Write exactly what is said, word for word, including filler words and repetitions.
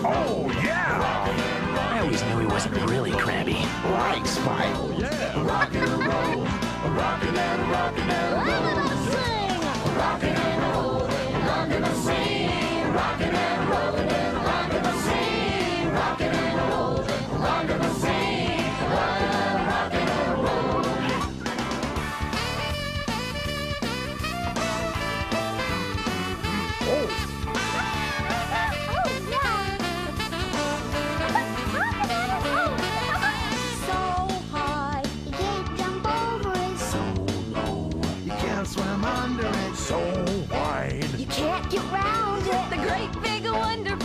Oh, yeah! I always knew he wasn't really crabby. Right, Spike. Yeah. Rockin' and roll, rockin' and rockin' and roll. I'm gonna sing. Rockin' and roll, I'm gonna sing. Rockin' and rollin' and I'm gonna sing. Rockin' and roll, I'm gonna sing. Rockin' and roll. Oh. Oh, yeah. So high, you can't jump over it. So low, you can't swim under it. So wide, You can't get round it. The great big wonder